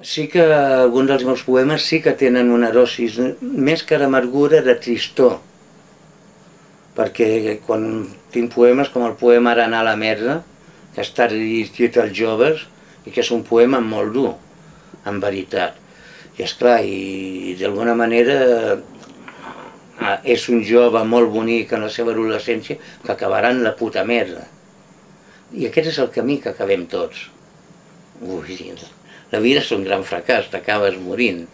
Sí que alguns dels meus poemes sí que tenen una dosis, més que d'amargura, de tristor. Perquè quan tinc poemes com el poema Ara anar a la merda, que està dirigit als joves, i que és un poema molt dur, en veritat. I esclar, i d'alguna manera és un jove molt bonic en la seva adolescència que acabarà en la puta merda. I aquest és el camí que acabem tots. Ui, la vida és un gran fracàs, t'acabes morint.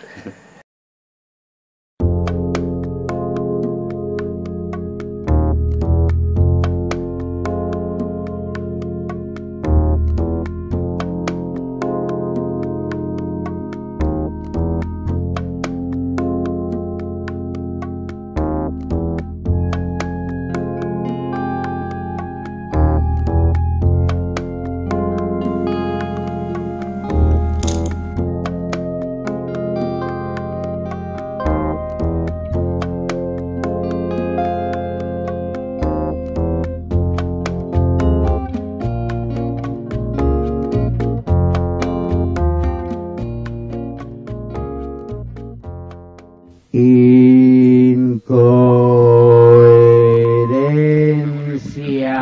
Incoherencia.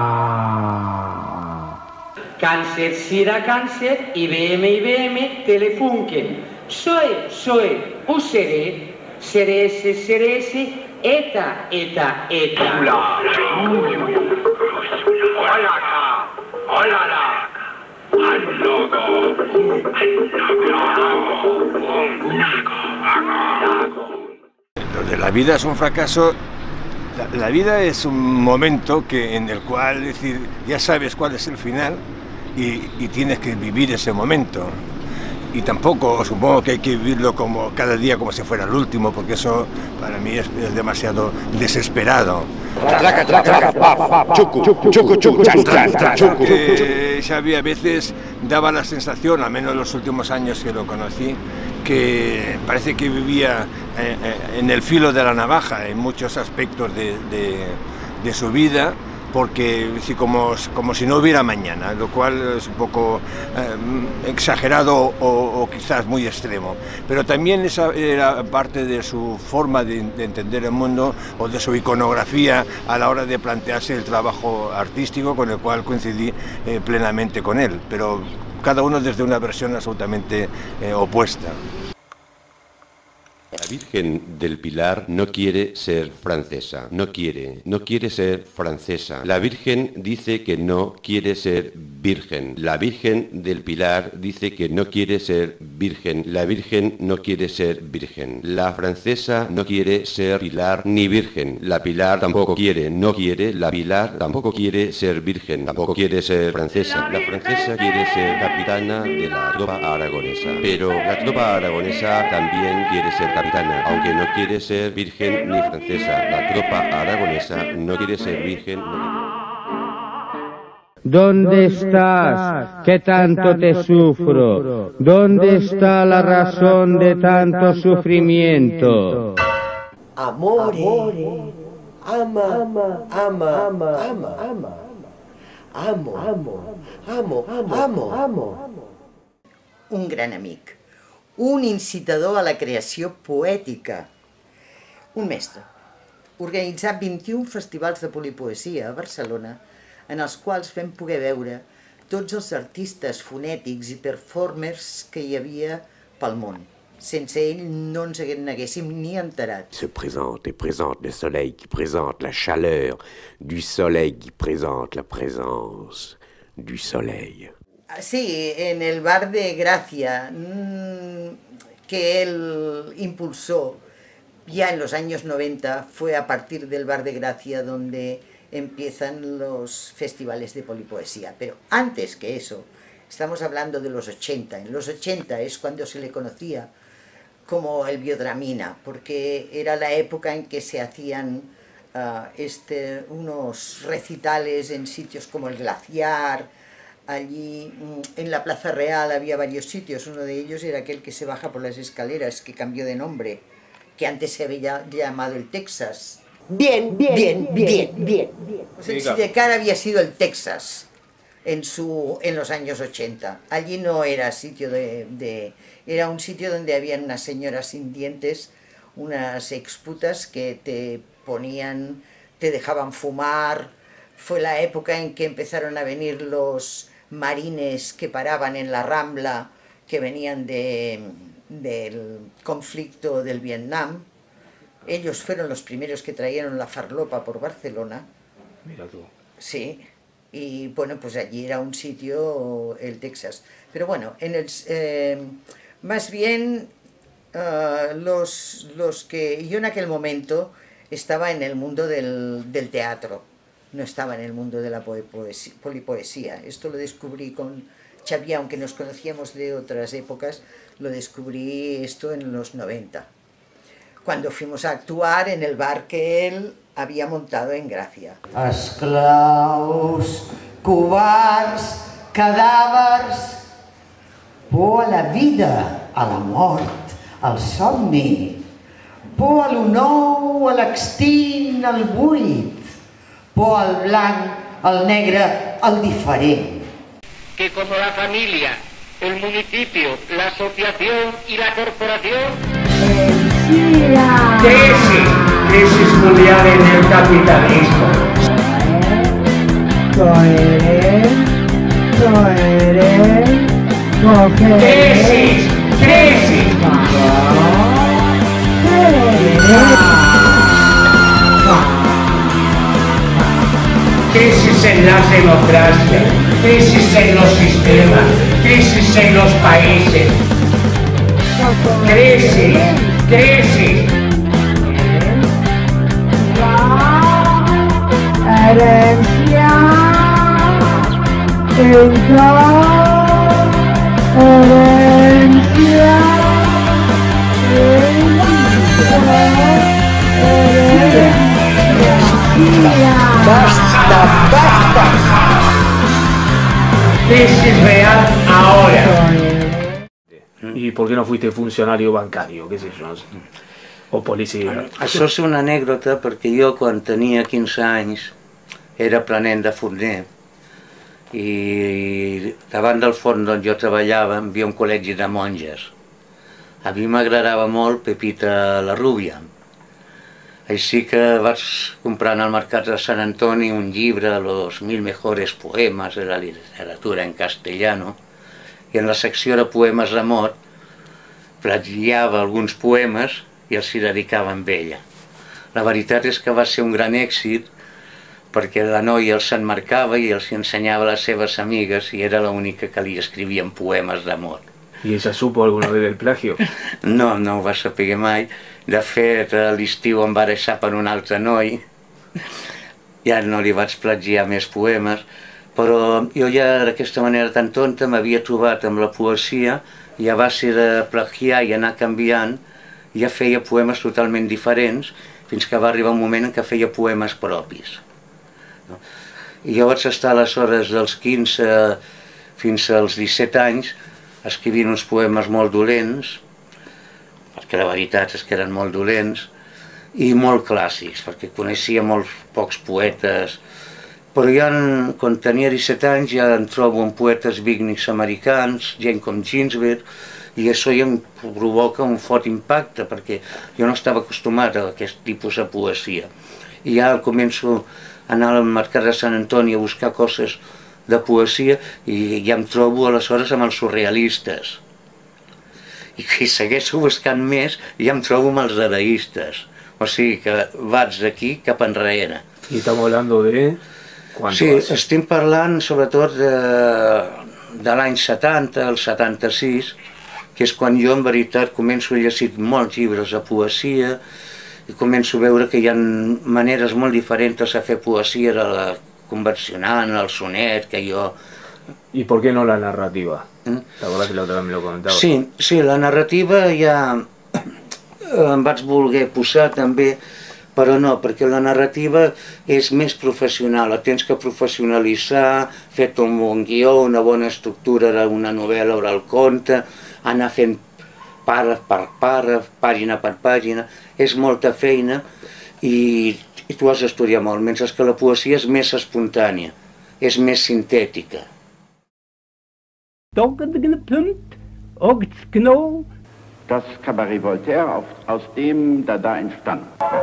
Cáncer, sida, cáncer, IBM, Telefunken. Soy, o seré, serese, eta. Lo de la vida es un fracaso. La vida es un momento en el cual, es decir, ya sabes cuál es el final y tienes que vivir ese momento. Y tampoco supongo que hay que vivirlo como cada día como si fuera el último, porque eso para mí es demasiado desesperado. Xavi a veces daba la sensación, al menos en los últimos años que lo conocí, que parece que vivía en el filo de la navaja en muchos aspectos de su vida, porque como si no hubiera mañana, lo cual es un poco exagerado o quizás muy extremo. Pero también esa era parte de su forma de entender el mundo o de su iconografía a la hora de plantearse el trabajo artístico, con el cual coincidí plenamente con él, pero cada uno desde una versión absolutamente opuesta. La Virgen del Pilar no quiere ser francesa, no quiere ser francesa. La Virgen dice que no quiere ser virgen. La Virgen del Pilar dice que no quiere ser virgen. La Virgen no quiere ser virgen. La francesa no quiere ser Pilar ni virgen. La Pilar tampoco quiere, no quiere. La Pilar tampoco quiere ser virgen, tampoco quiere ser francesa. La francesa quiere ser capitana de la tropa aragonesa. Pero la tropa aragonesa también quiere ser capitana, aunque no quiere ser virgen ni francesa. La tropa aragonesa no quiere ser virgen. ¿Dónde estás? ¿Qué tanto te sufro? ¿Dónde está la razón de tanto sufrimiento? Amore, ama. Amo. Un gran amic, un incitador a la creació poètica, un mestre. Organitzar 21 festivals de polipoesia a Barcelona, en els quals vam poder veure tots els artistes fonètics i performers que hi havia pel món. Sense ell no ens n'haguéssim ni enterat. Se présente et présente le soleil qui présente la chaleur du soleil qui présente la présence du soleil. Sí, en el Bar de Gracia, que él impulsó ya en los años 90, fue a partir del Bar de Gracia donde empiezan los festivales de polipoesía. Pero antes que eso, estamos hablando de los 80. En los 80 es cuando se le conocía como el Biodramina, porque era la época en que se hacían unos recitales en sitios como el Glaciar. Allí en la Plaza Real había varios sitios, uno de ellos era aquel que se baja por las escaleras, que cambió de nombre, que antes se había llamado el Texas. Bien. O sea, el Sidecar había sido el Texas. en los años 80. Allí no era sitio era un sitio donde habían unas señoras sin dientes, unas exputas que te ponían, te dejaban fumar. Fue la época en que empezaron a venir los marines que paraban en la Rambla, que venían del conflicto del Vietnam. Ellos fueron los primeros que trajeron la farlopa por Barcelona. Mira tú. Sí, y bueno, pues allí era un sitio, el Texas. Pero bueno, más bien los que yo en aquel momento estaba en el mundo del teatro, no estaba en el mundo de la polipoesía. Esto lo descubrí con Xavier, aunque nos conocíamos de otras épocas, lo descubrí esto en los 90, cuando fuimos a actuar en el bar que él havia montado en Gràcia. Esclaus, covards, cadàvers, por a la vida, a la mort, al somni, por a lo nou, a l'extint, al buit, por al blanc, al negre, al diferent. Que como la familia, el municipio, la asociación y la corporación... Crisis mundial en el capitalismo. Crisis. Crisis en las democracias, crisis en los sistemas, crisis en los países. Crisis. Herencia, Basta. Crisis real ahora. ¿Y por qué no fuiste funcionario bancario? ¿Qué sé yo? No sé. O policia? Això és una anècdota perquè jo quan tenia 15 anys era aprenent de forner i davant del forn on jo treballava hi havia un col·legi de monges. A mi m'agradava molt Pepita la Rubia. Així que vaig comprar en el mercat de Sant Antoni un llibre, Los 1000 mejores poemas de la literatura en castellano, i en la secció de poemes d'amor plagiava alguns poemes i els hi dedicava amb ella. La veritat és que va ser un gran èxit perquè la noia els enmarcava i els ensenyava a les seves amigues i era l'única que li escrivien poemes d'amor. ¿Y ella supo alguna vez del plagio? No ho va saber mai. De fet, a l'estiu em va deixar per un altre noi. Ja no li vaig plagiar més poemes, però jo ja d'aquesta manera tan tonta m'havia trobat amb la poesia i a base de plagiar i anar canviant ja feia poemes totalment diferents fins que va arribar un moment en què feia poemes propis. I jo vaig estar aleshores dels 15 fins als 17 anys escrivint uns poemes molt dolents, perquè la veritat és que eren molt dolents, i molt clàssics, perquè coneixia molts pocs poetes, però ja quan tenia 17 anys ja em trobo amb poetes beatniks americans, gent com Ginsberg, i això ja em provoca un fort impacte, perquè jo no estava acostumat a aquest tipus de poesia. I ja començo a anar al mercat de Sant Antoni a buscar coses de poesia i ja em trobo aleshores amb els surrealistes. I segueixo buscant més i ja em trobo amb els dadaistes. O sigui que vaig d'aquí cap enrere. I estamos hablando de... Sí, estem parlant sobretot de l'any 70, el 76, que és quan jo en veritat començo a llegir molts llibres de poesia i començo a veure que hi ha maneres molt diferents de fer poesia de la convencional, el sonet, que jo... ¿Y por qué no la narrativa? ¿Te acuerdas que la otra vez me lo comentabas? Sí, la narrativa ja em vaig voler posar també, però no, perquè la narrativa és més professional, la tens que professionalitzar, fer-te un bon guió, una bona estructura d'una novel·la o del conte, anar fent pàrraf per pàrraf, pàgina per pàgina, és molta feina i tu has d'estudiar molt, mentre que la poesia és més espontània, és més sintètica. Das Cabaret Voltaire, aus dem Dada entstand.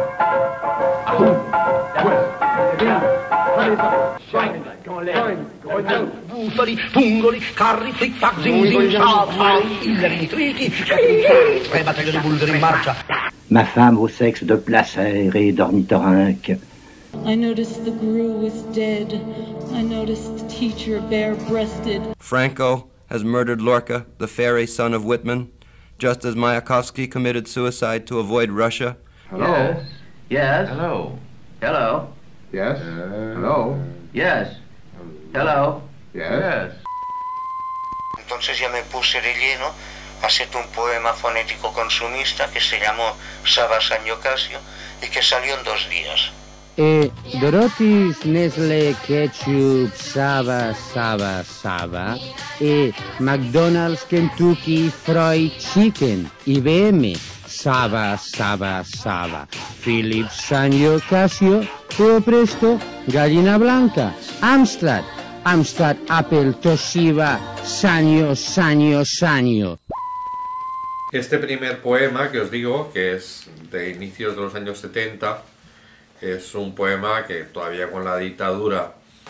Fungoli, carri, tic-tac, zing-zing, intrighi, tre battaglie di bulgari in marcia. Ma femme au sexe de placère et d'ornithorynque. I noticed the guru was dead. I noticed the teacher bare-breasted. Franco has murdered Lorca, the fairy son of Whitman, just as Mayakovsky committed suicide to avoid Russia. Hello? Yes. Yes. Hello? Hello. Yes? Hello? Yes. Hello. Yes? Entonces ya me puse de lleno a hacer un poema fonético consumista que se llamó Saba San Yocasio y que salió en 2 días. Dorotis, Nestle, Ketchup, Saba, Saba, Saba, McDonald's, Kentucky, Fried Chicken, IBM, Saba, Saba, Saba, Philips, Sanyo, Casio, Presto, Gallina Blanca, Amstrad, Apple, Toshiba, Sanyo. Este primer poema que os digo, que es de inicios de los años 70, es un poema que todavía con la dictadura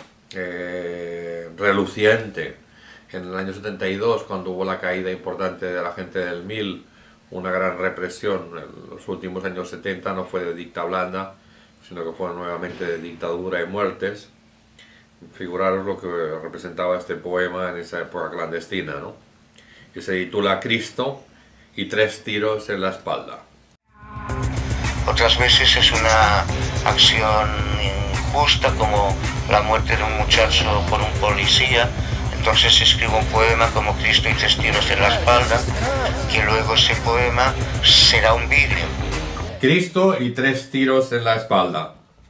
reluciente en el año 72, cuando hubo la caída importante de la gente del MIL, una gran represión en los últimos años 70, no fue de dicta blanda, sino que fue nuevamente de dictadura y muertes. Figuraros lo que representaba este poema en esa época clandestina, ¿no? Que se titula Cristo y 3 tiros en la espalda. Otras veces es una acción injusta, como la muerte de un muchacho por un policía. Entonces escribo un poema como Cristo y 3 tiros en la espalda, que luego ese poema será un vídeo. Cristo y 3 tiros en la espalda.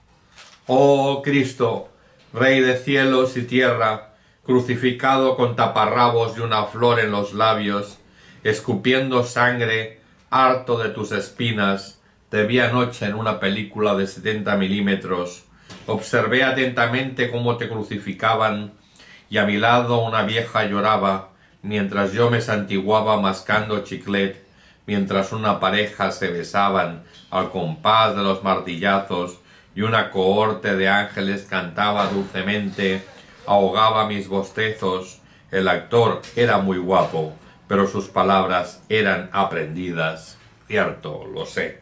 Oh Cristo, Rey de cielos y tierra, crucificado con taparrabos y una flor en los labios, escupiendo sangre, harto de tus espinas, te vi anoche en una película de 70 milímetros, observé atentamente cómo te crucificaban, y a mi lado una vieja lloraba, mientras yo me santiguaba mascando chiclet, mientras una pareja se besaban al compás de los martillazos, y una cohorte de ángeles cantaba dulcemente, ahogaba mis bostezos. El actor era muy guapo, pero sus palabras eran aprendidas. Cierto, lo sé.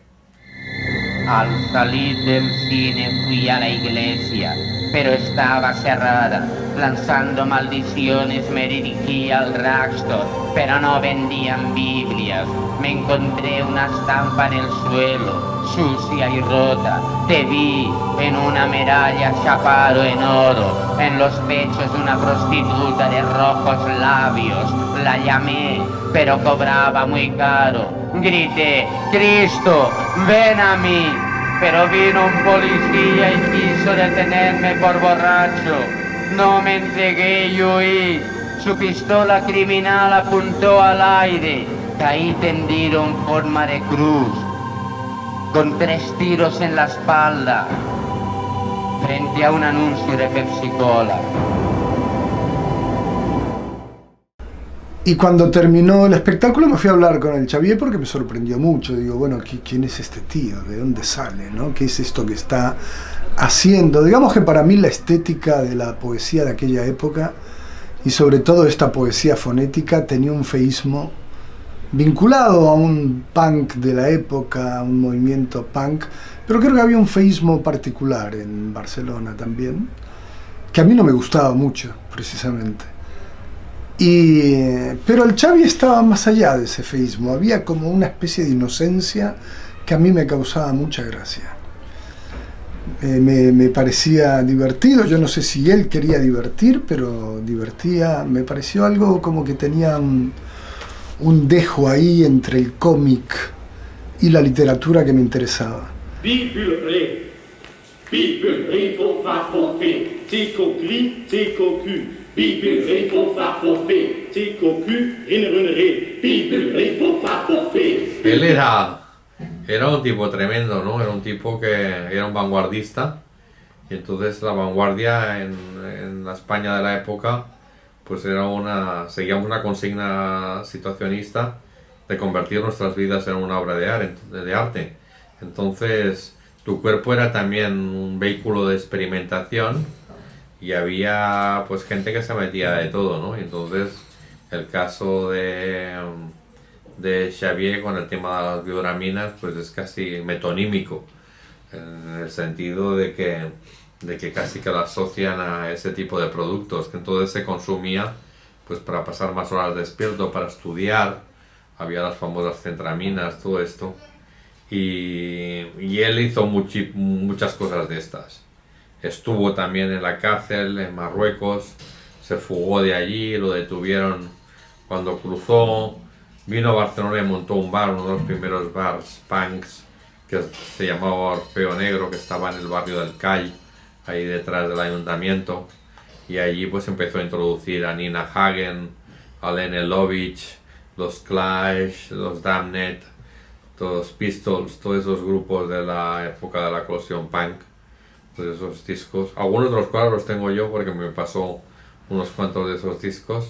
Al salir del cine fui a la iglesia, pero estaba cerrada. Lanzando maldiciones me dirigí al drugstore, pero no vendían Biblias. Me encontré una estampa en el suelo, sucia y rota. Te vi en una medalla chapado en oro, en los pechos de una prostituta de rojos labios. La llamé, pero cobraba muy caro. Grité, Cristo, ven a mí. Pero vino un policía y quiso detenerme por borracho. No me entregué y huí. Su pistola criminal apuntó al aire. Caí tendido en forma de cruz, con 3 tiros en la espalda, frente a un anuncio de Pepsi-Cola. Y cuando terminó el espectáculo me fui a hablar con el Xavier porque me sorprendió mucho. Digo, bueno, ¿quién es este tío? ¿De dónde sale? ¿No? ¿Qué es esto que está haciendo? Digamos que para mí la estética de la poesía de aquella época, y sobre todo esta poesía fonética, tenía un feísmo vinculado a un punk de la época, a un movimiento punk, pero creo que había un feísmo particular en Barcelona también, que a mí no me gustaba mucho, precisamente. Pero el Xavi estaba más allá de ese feísmo, había como una especie de inocencia que a mí me causaba mucha gracia. Me parecía divertido, yo no sé si él quería divertir, pero divertía, me pareció algo como que tenía un dejo ahí entre el cómic y la literatura que me interesaba. Él era un tipo tremendo, ¿no? Era un tipo que era un vanguardista, y entonces la vanguardia en la España de la época pues seguíamos una consigna situacionista de convertir nuestras vidas en una obra de arte. Entonces, tu cuerpo era también un vehículo de experimentación y había pues gente que se metía de todo, ¿no? Y entonces, el caso de Xavier con el tema de las bioraminas, pues es casi metonímico, en el sentido de que casi que lo asocian a ese tipo de productos, que entonces se consumía pues para pasar más horas despierto, para estudiar, había las famosas centraminas, todo esto, y él hizo muchas cosas de estas. Estuvo también en la cárcel en Marruecos, se fugó de allí, lo detuvieron cuando cruzó, vino a Barcelona y montó un bar, uno de los primeros bars punks, que se llamaba Orfeo Negro, que estaba en el barrio del Call, ahí detrás del ayuntamiento, y allí pues empezó a introducir a Nina Hagen, a Lene Lovitch, los Clash, los Damned, los Pistols, todos esos grupos de la época de la eclosión punk, pues esos discos, algunos de los cuales los tengo yo porque me pasó unos cuantos de esos discos,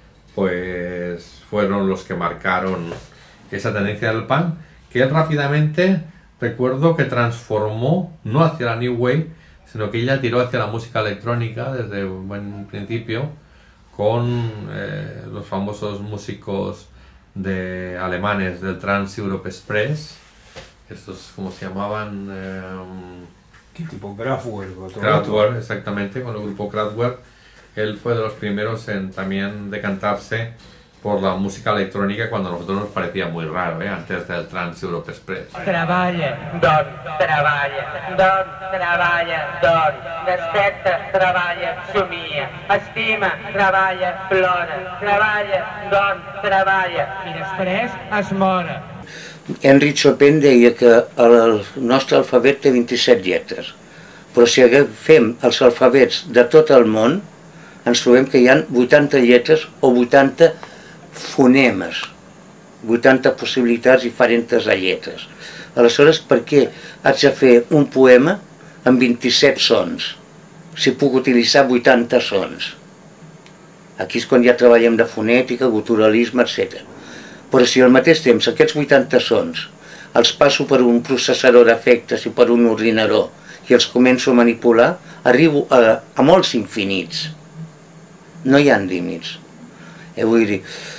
pues fueron los que marcaron esa tendencia del punk, que él rápidamente, recuerdo que transformó, no hacia la New Wave, sino que ella tiró hacia la música electrónica desde un buen principio, con los famosos músicos alemanes del Trans Europe Express, estos, ¿cómo se llamaban? ¿Qué tipo? Kraftwerk. Kraftwerk, exactamente, con el grupo Kraftwerk. Él fue de los primeros en también decantarse por la música electrónica cuando a nosotros nos parecía muy raro, antes del Trans Europe Express. Treballa, dorm, treballa, dorm, treballa, dorm, despierta, treballa, somia, estima, treballa, plora, treballa, dorm, treballa, i després es mora. Henry Chopin deia que el nostre alfabet té 27 lletres, però si agafem els alfabets de tot el món, ens trobem que hi ha 80 lletres o 80 fonemes, 80 possibilitats diferents de lletres. Aleshores, per què haig de fer un poema amb 27 sons, si puc utilitzar 80 sons? Aquí és quan ja treballem de fonètica, guturalisme, etc. Però si al mateix temps aquests 80 sons els passo per un processador d'efectes i per un ordinador i els començo a manipular, arribo a molts infinits. No hi ha límits. Vull dir,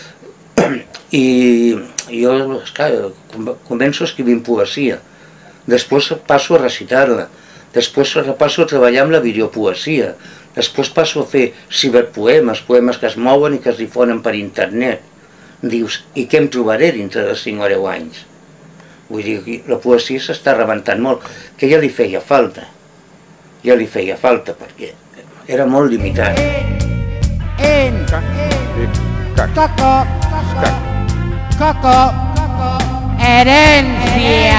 i jo, esclar, començo escrivint poesia, després passo a recitar-la, després passo a treballar amb la videopoesia, després passo a fer ciberpoemes, poemes que es mouen i que es difonen per internet. Dius, i què em trobaré dintre de 5 o 10 anys? Vull dir, la poesia s'està rebentant molt, que ja li feia falta, perquè era molt limitat. Coco, herencia.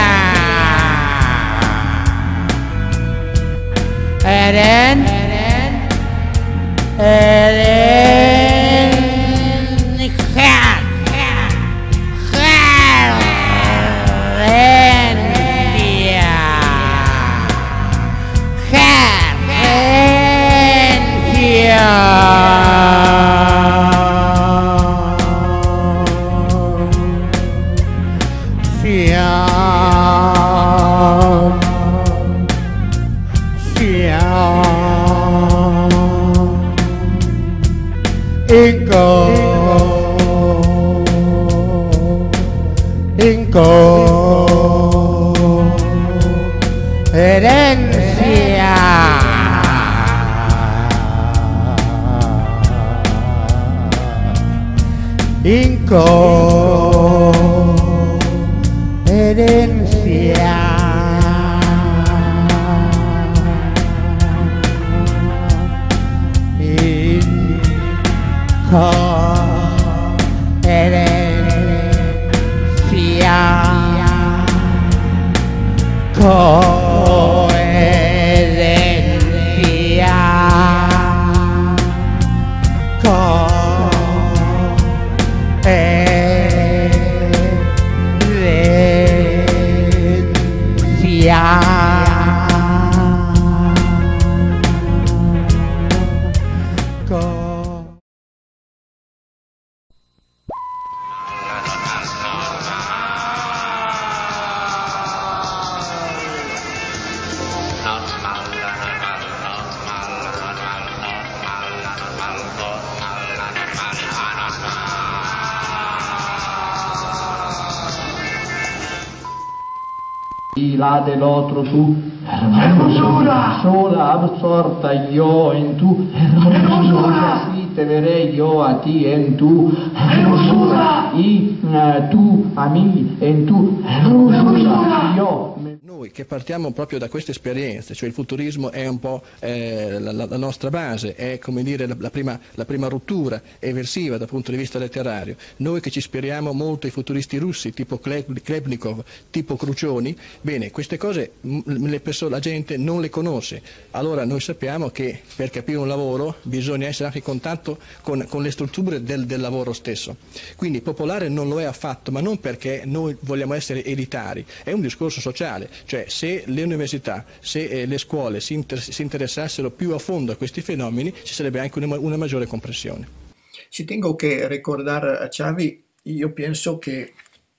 Y la del otro tú, hermosura, sola absorta yo en tu hermosura, así te veré yo a ti en tu hermosura, y tú a mí en tu hermosura, yo. Noi che partiamo proprio da queste esperienze, cioè il futurismo è un po' la nostra base, è come dire la prima rottura eversiva dal punto di vista letterario. Noi che ci ispiriamo molto ai futuristi russi, tipo Klebnikov, tipo Crucioni, bene, queste cose la gente non le conosce. Allora noi sappiamo che per capire un lavoro bisogna essere anche in contatto con le strutture del lavoro stesso. Quindi popolare non lo è affatto, ma non perché noi vogliamo essere elitari, è un discorso sociale. Cioè se le università, se le scuole si interessassero più a fondo a questi fenomeni, ci sarebbe anche una maggiore comprensione. Si tengo que recordar a Xavi, yo pienso que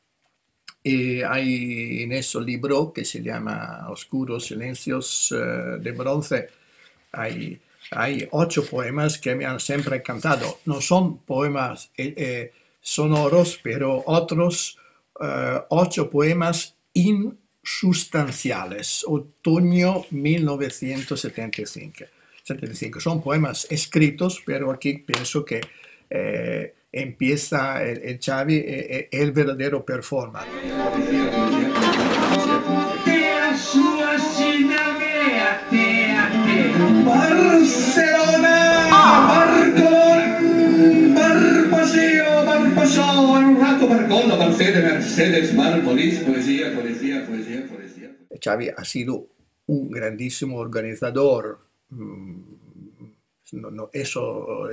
hay en ese libro que se llama Oscuros Silencios de Bronce, hay 8 poemas que me han siempre encantado. No son poemas sonoros, pero otros 8 poemas insustanciales, otoño 1975. Son poemas escritos, pero aquí pienso que empieza el Xavi, el verdadero performance. Barcelona, Barbaseo, un rato Barcola, Mercedes, Marmolis, poesía. Xavi ha sido un grandísimo organizador. Eso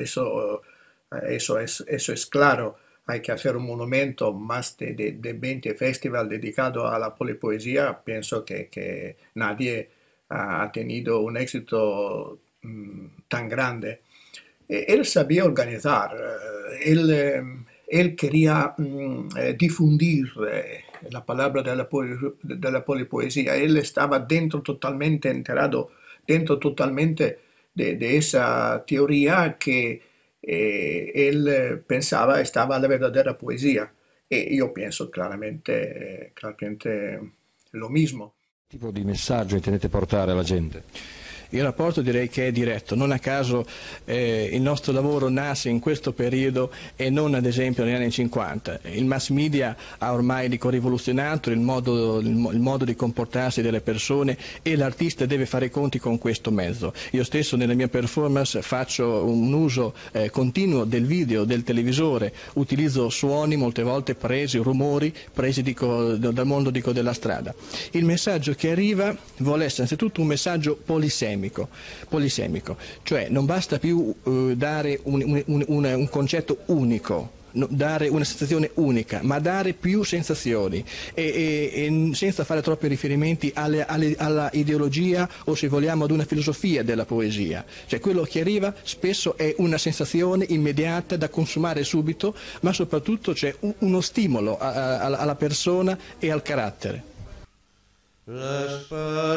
es claro. Hay que hacer un monumento, más de 20 festivales dedicados a la polipoesía. Pienso que nadie ha tenido un éxito tan grande. Él sabía organizar, él quería difundir la palabra de la polipoesía. Él estaba enterado totalmente de esa teoría que él pensaba estaba la verdadera poesia. E io penso claramente lo mismo. Che tipo di messaggio intendete portare alla gente? Il rapporto direi che è diretto, non a caso il nostro lavoro nasce in questo periodo e non ad esempio negli anni 50. Il mass media ha ormai rivoluzionato il modo di comportarsi delle persone e l'artista deve fare i conti con questo mezzo. Io stesso nella mia performance faccio un uso continuo del video, del televisore, utilizzo suoni molte volte presi, rumori presi dal mondo della strada. Il messaggio che arriva vuole essere innanzitutto un messaggio polisemico, cioè non basta più dare un concetto unico, dare una sensazione unica, ma dare più sensazioni e senza fare troppi riferimenti alla ideologia o, se vogliamo, ad una filosofia della poesia. Cioè quello che arriva spesso è una sensazione immediata da consumare subito, ma soprattutto c'è uno stimolo alla persona e al carattere. Les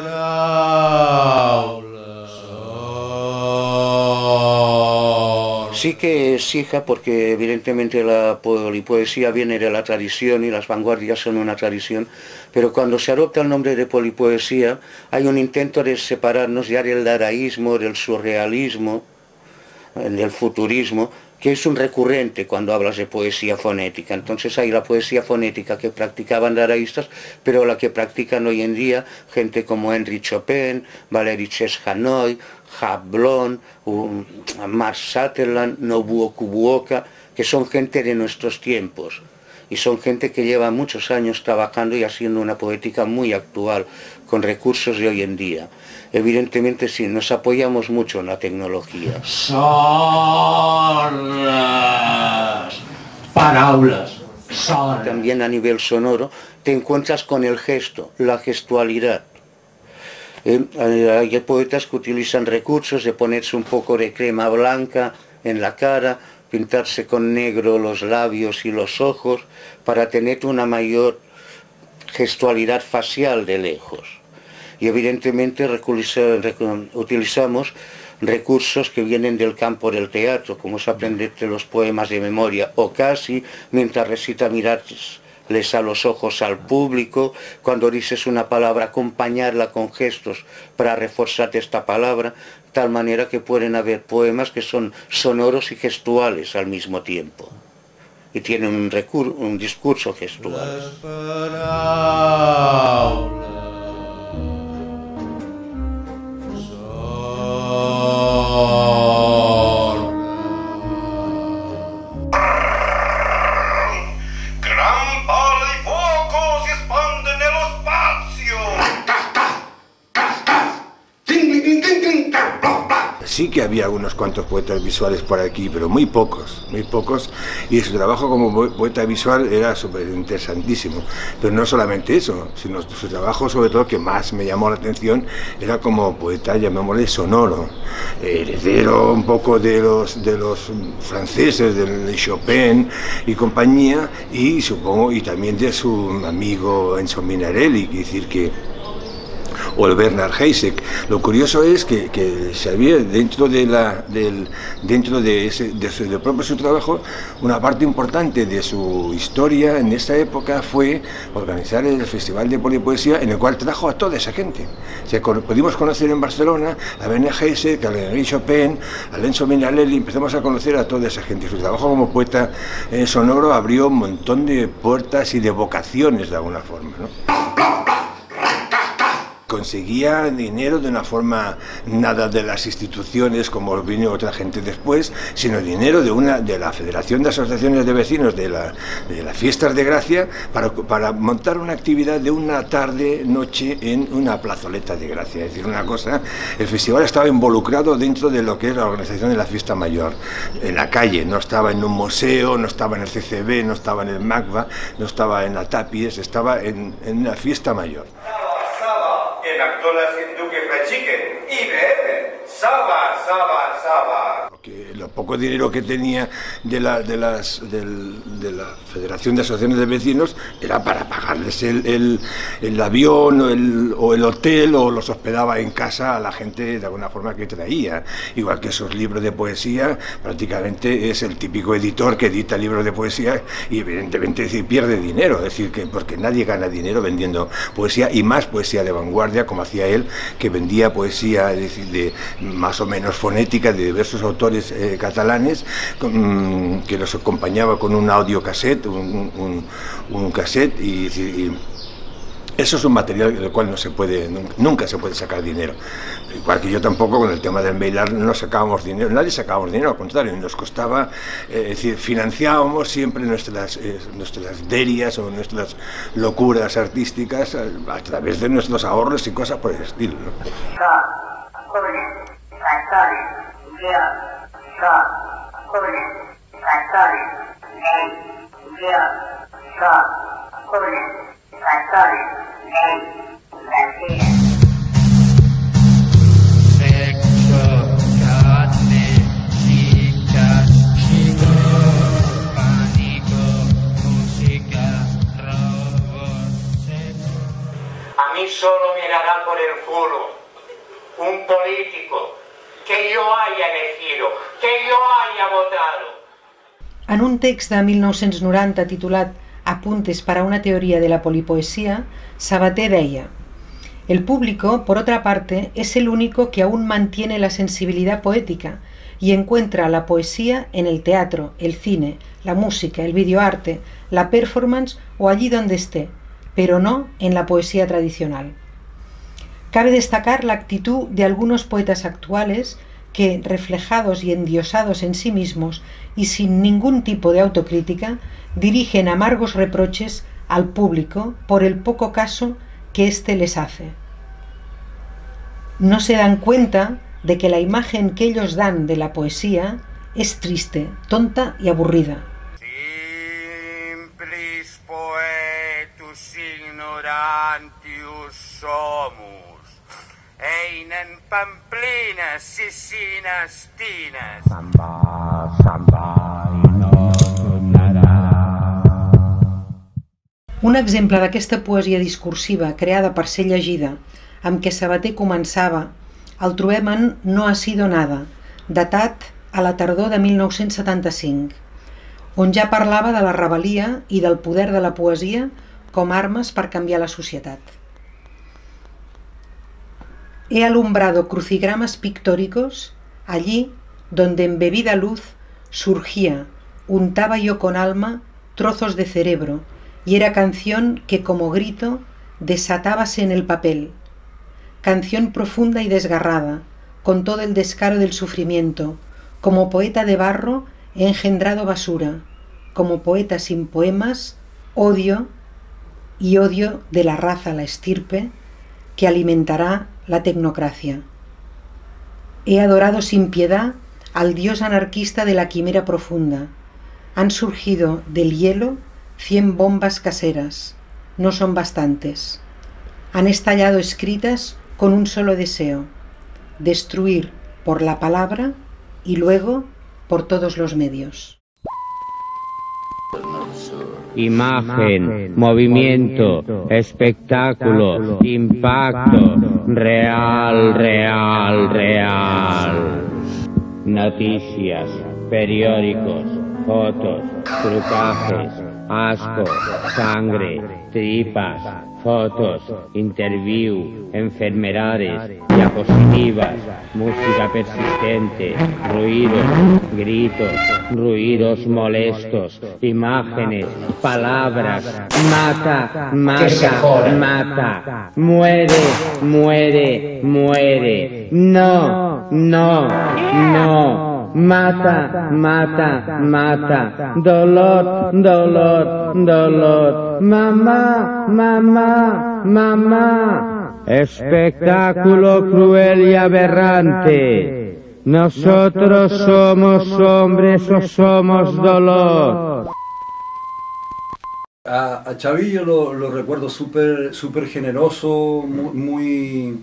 paraules. Sí que es hija, porque evidentemente la polipoesía viene de la tradición y las vanguardias son una tradición, pero cuando se adopta el nombre de polipoesía hay un intento de separarnos ya del dadaísmo, del surrealismo, del futurismo, que es un recurrente cuando hablas de poesía fonética. Entonces hay la poesía fonética que practicaban dadaístas, pero la que practican hoy en día gente como Henry Chopin, Valéry Csikszentmihalyi, Jablon, Mark Sutherland, Nobuo Kubuoka, que son gente de nuestros tiempos. Y son gente que lleva muchos años trabajando y haciendo una poética muy actual, con recursos de hoy en día. Evidentemente sí, nos apoyamos mucho en la tecnología. Son las paraules. También a nivel sonoro te encuentras con el gesto, la gestualidad. Hay poetas que utilizan recursos de ponerse un poco de crema blanca en la cara, pintarse con negro los labios y los ojos para tener una mayor gestualidad facial de lejos. Y evidentemente utilizamos recursos que vienen del campo del teatro, como es aprenderte los poemas de memoria o casi mientras recita Mirates les a los ojos al público, cuando dices una palabra, acompañarla con gestos para reforzar esta palabra, tal manera que pueden haber poemas que son sonoros y gestuales al mismo tiempo. Y tienen un discurso gestual. Gran palo di fuoco si espande nello spazio. Sí que había unos cuantos poetas visuales por aquí, pero muy pocos, y su trabajo como poeta visual era súper interesantísimo. Pero no solamente eso, sino su trabajo sobre todo que más me llamó la atención era como poeta, llamémosle sonoro, heredero un poco de los franceses, de Chopin y compañía, y supongo, y también de su amigo Enzo Minarelli, quiere decir que o el Bernard Heisek. Lo curioso es que Xavier, dentro de su propio trabajo, una parte importante de su historia en esa época fue organizar el Festival de Polipoesía, en el cual trajo a toda esa gente. O sea, pudimos conocer en Barcelona a Bernard Heisek, a Henri Chopin, a Enzo Minarelli, empezamos a conocer a toda esa gente. Su trabajo como poeta sonoro abrió un montón de puertas y de vocaciones de alguna forma, ¿no? Conseguía dinero de una forma nada de las instituciones como vino otra gente después, sino dinero de la Federación de Asociaciones de Vecinos de las Fiestas de Gracia para montar una actividad de una tarde-noche en una plazoleta de Gracia. Es decir, una cosa, el festival estaba involucrado dentro de lo que es la organización de la fiesta mayor, en la calle, no estaba en un museo, no estaba en el CCB, no estaba en el MACBA, no estaba en la Tapies, estaba en una fiesta mayor. Porque lo poco dinero que tenía de la Federación de Asociaciones de Vecinos era para pagarles el avión o el hotel, o los hospedaba en casa a la gente de alguna forma que traía. Igual que esos libros de poesía, prácticamente es el típico editor que edita libros de poesía y evidentemente pierde dinero, es decir, que porque nadie gana dinero vendiendo poesía, y más poesía de vanguardia como hacía él, que vendía poesía, es decir, de más o menos fonética de diversos autores catalanes, que los acompañaba con un audiocassette, un cassette, y eso es un material del cual nunca se puede sacar dinero. Igual que yo tampoco con el tema del bailar no sacábamos dinero, nadie sacábamos dinero, al contrario, nos costaba, es decir, financiábamos siempre nuestras derias o nuestras locuras artísticas a través de nuestros ahorros y cosas por el estilo, ¿no? A mí solo me dará por el culo un político que yo haya elegido, que yo haya votado. En un text de 1990 titulat Apuntes para una teoría de la polipoesía, Sabater deia: el público, por otra parte, es el único que aún mantiene la sensibilidad poética y encuentra la poesía en el teatro, el cine, la música, el videoarte, la performance o allí donde esté, pero no en la poesía tradicional. Cabe destacar la actitud de algunos poetas actuales que, reflejados y endiosados en sí mismos y sin ningún tipo de autocrítica, dirigen amargos reproches al público por el poco caso que éste les hace. No se dan cuenta de que la imagen que ellos dan de la poesía es triste, tonta y aburrida. Simplis poetus ignorantius somus, einen pamplinas sicinas tinas. Samba, samba, i no tornarà. Un exemple d'aquesta poesia discursiva creada per ser llegida, amb què Sabater començava, el trobem en No ha sido nada, datat a la tardor de 1975. on ja parlava de la rebel·lia i del poder de la poesia com armes per canviar la societat. He alumbrado crucigramas pictóricos allí donde en bebida luz surgía, untaba yo con alma trozos de cerebro y era canción que como grito desatábase en el papel. Canción profunda y desgarrada, con todo el descaro del sufrimiento. Como poeta de barro he engendrado basura. Como poeta sin poemas, odio y odio de la raza la estirpe que alimentará la tecnocracia. He adorado sin piedad al dios anarquista de la quimera profunda. Han surgido del hielo 100 bombas caseras. No son bastantes. Han estallado escritas con un solo deseo: destruir por la palabra y luego por todos los medios. Imagen, movimiento, espectáculo, impacto, real, real, real. Noticias, periódicos, fotos, trucajes, asco, sangre, tripas, fotos, interview, enfermedades, diapositivas, música persistente, ruidos, gritos, ruidos molestos, imágenes, palabras, mata, mata, mata, muere, muere, muere, no, no, no. Mata, mata, mata, dolor, dolor, dolor, mamá, mamá, mamá. Espectáculo cruel y aberrante. Nosotros somos hombres o somos dolor. A Xavi yo lo recuerdo súper generoso, muy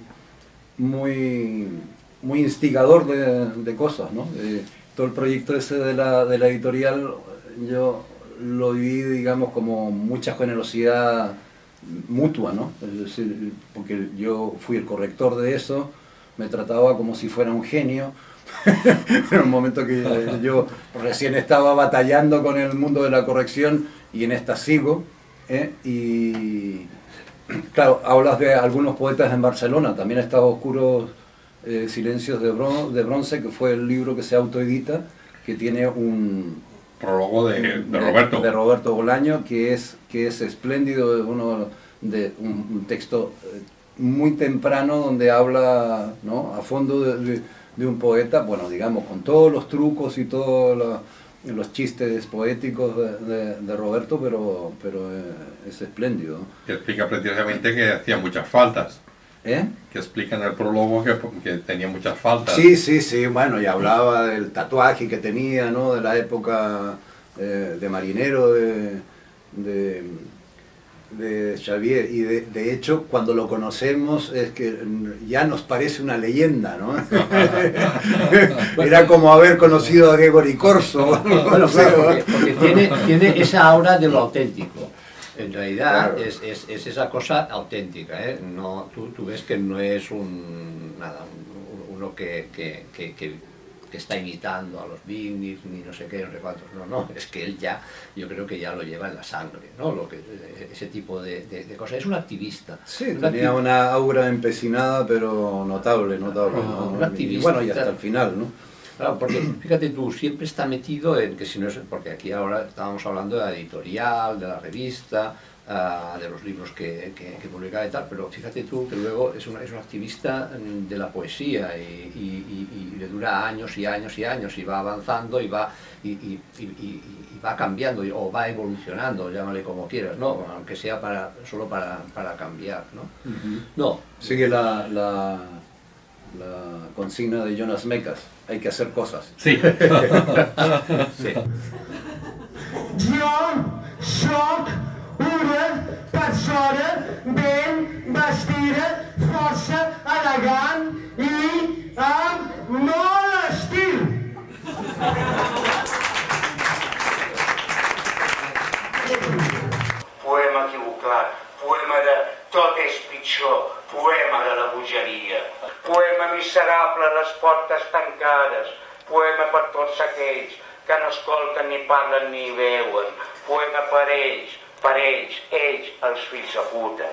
instigador de cosas, ¿no? Todo el proyecto ese de la editorial yo lo viví, digamos, como mucha generosidad mutua, ¿no? Es decir, porque yo fui el corrector de eso, me trataba como si fuera un genio. En un momento que yo recién estaba batallando con el mundo de la corrección y en esta sigo, y claro, hablas de algunos poetas en Barcelona, también está Oscuros Silencios de Bronce, que fue el libro que se autoedita, que tiene un prólogo de Roberto Bolaño, que es espléndido, un texto muy temprano donde habla, ¿no?, a fondo de un poeta, bueno, digamos, con todos los trucos y todos los chistes poéticos de Roberto, pero es espléndido. Que explica precisamente que hacía muchas faltas. Que explica en el prólogo que tenía muchas faltas. Sí, bueno, y hablaba del tatuaje que tenía, ¿no?, de la época de marinero de Xavier, y de hecho cuando lo conocemos es que ya nos parece una leyenda, ¿no? Era como haber conocido a Gregory Corso. Bueno, claro, porque tiene esa aura de lo auténtico. En realidad, claro, es esa cosa auténtica, ¿eh? No, tú ves que no es uno que está imitando a los Beatles, ni no sé qué, no sé cuántos, no, es que él ya, yo creo que ya lo lleva en la sangre, ¿no? Ese tipo de cosas. Es un activista. Sí, tenía una aura empecinada, pero notable, ¿no? Un activista. Y bueno, y hasta el final, ¿no? Claro, porque fíjate tú, siempre está metido en que si no es, porque aquí ahora estábamos hablando de la editorial, de la revista, de los libros que publicaba y tal, pero fíjate tú que luego es un activista de la poesía y le dura años y años y años y va avanzando y va cambiando o va evolucionando, llámale como quieras, ¿no? Aunque sea solo para cambiar, ¿no? No. Sigue la consigna de Jonas Mekas: hay que hacer cosas. Sí. Sí. Una persona ben vestida, força elegant i amb molt estil. Poema equivocat, poema de tot és pitjor, poema de la bogeria, poema miserable a les portes tancades, poema per tots aquells que no escolten ni parlen ni veuen. Juega per ells, els fills de puta.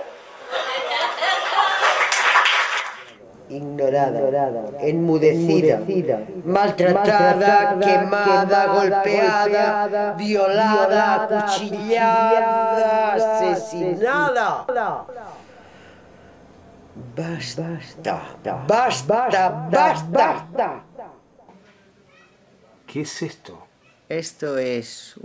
Ignorada, enmudecida, maltratada, quemada, golpeada, violada, acuchillada, asesinada. Basta. ¿Qué es esto? Esto es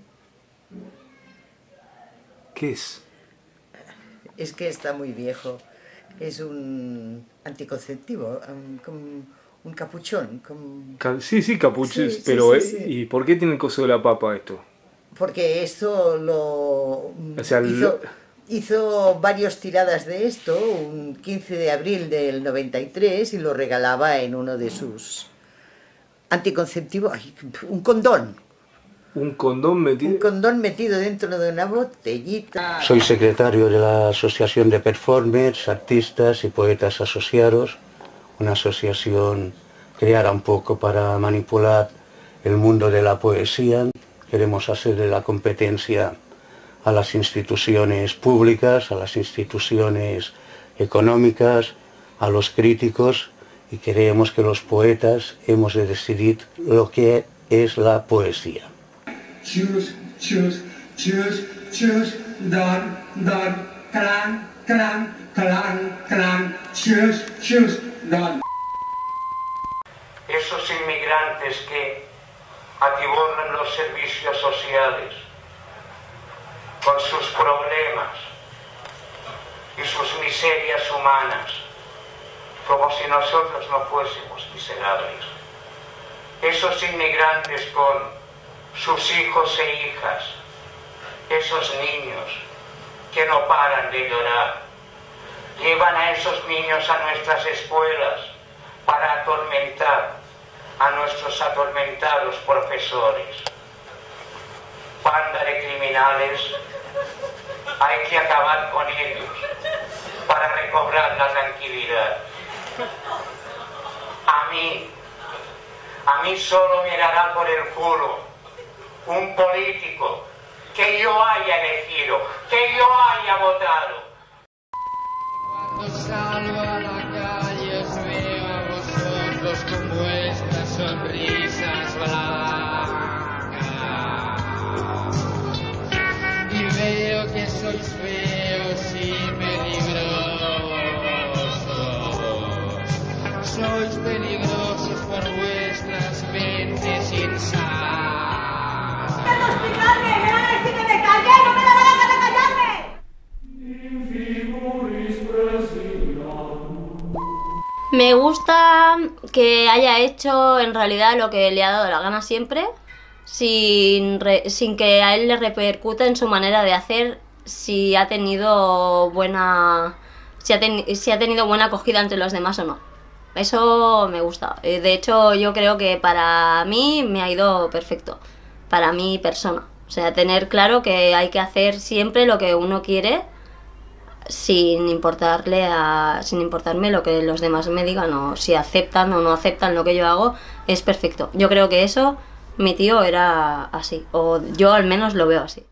¿Qué es? Es que está muy viejo. Es un anticonceptivo, un capuchón. Sí, capuchón, Sí, pero sí. ¿y por qué tiene el coso de la papa esto? Porque esto hizo varias tiradas de esto, un 15 de abril del 93, y lo regalaba en uno de sus anticonceptivos, un condón. ¿Un condón metido? Un condón metido dentro de una botellita. Soy secretario de la Asociación de Performers, Artistas y Poetas Asociados, una asociación creada un poco para manipular el mundo de la poesía. Queremos hacerle la competencia a las instituciones públicas, a las instituciones económicas, a los críticos, y creemos que los poetas hemos de decidir lo que es la poesía. Choose, don, clan, choose, don. Esos inmigrantes que atiborran los servicios sociales con sus problemas y sus miserias humanas, como si nosotros no fuésemos miserables. Esos inmigrantes con sus hijos e hijas, esos niños que no paran de llorar, llevan a esos niños a nuestras escuelas para atormentar a nuestros atormentados profesores. Banda de criminales, hay que acabar con ellos para recobrar la tranquilidad. A mí solo me dará por el culo un político que yo haya elegido, que yo haya votado. Cuando salgo a la calle os veo a vosotros con vuestras sonrisas blancas y veo que sois feos y peligrosos. Sois peligrosos por vuestras mentes insanas. ¡Me van a decir que me calle! ¡No me da la gana de callarme! Me gusta que haya hecho en realidad lo que le ha dado la gana siempre, sin que a él le repercuta en su manera de hacer, si ha tenido buena acogida entre los demás o no. Eso me gusta. De hecho, yo creo que para mí me ha ido perfecto, para mi persona. O sea, tener claro que hay que hacer siempre lo que uno quiere, sin importarme lo que los demás me digan, o si aceptan o no aceptan lo que yo hago, es perfecto. Yo creo que eso, mi tío era así, o yo al menos lo veo así.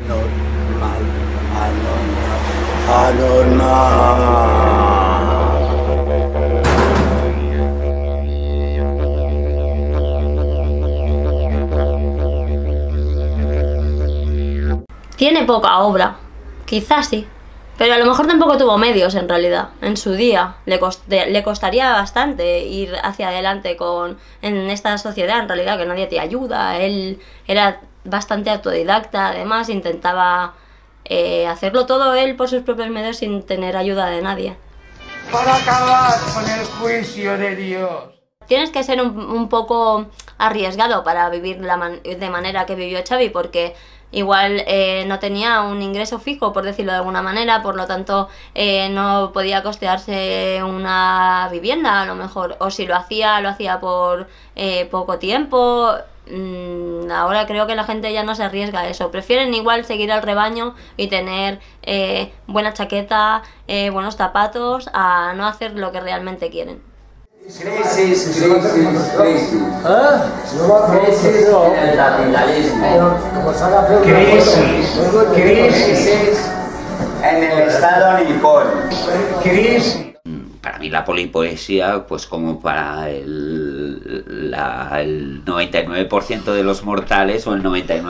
Tiene poca obra, quizás sí, pero a lo mejor tampoco tuvo medios en realidad. En su día le costaría bastante ir hacia adelante en esta sociedad, en realidad, que nadie te ayuda. Él era bastante autodidacta, además intentaba hacerlo todo él por sus propios medios sin tener ayuda de nadie. Para acabar con el juicio de Dios. Tienes que ser un poco arriesgado para vivir de manera que vivió Xavi, porque igual no tenía un ingreso fijo, por decirlo de alguna manera, por lo tanto no podía costearse una vivienda a lo mejor, o si lo hacía por poco tiempo. Ahora creo que la gente ya no se arriesga a eso, prefieren igual seguir al rebaño y tener buena chaqueta, buenos zapatos, a no hacer lo que realmente quieren. Crisis en el capitalismo. Crisis en el Estado nipón. Para mí la polipoesía, pues como para el 99% de los mortales o el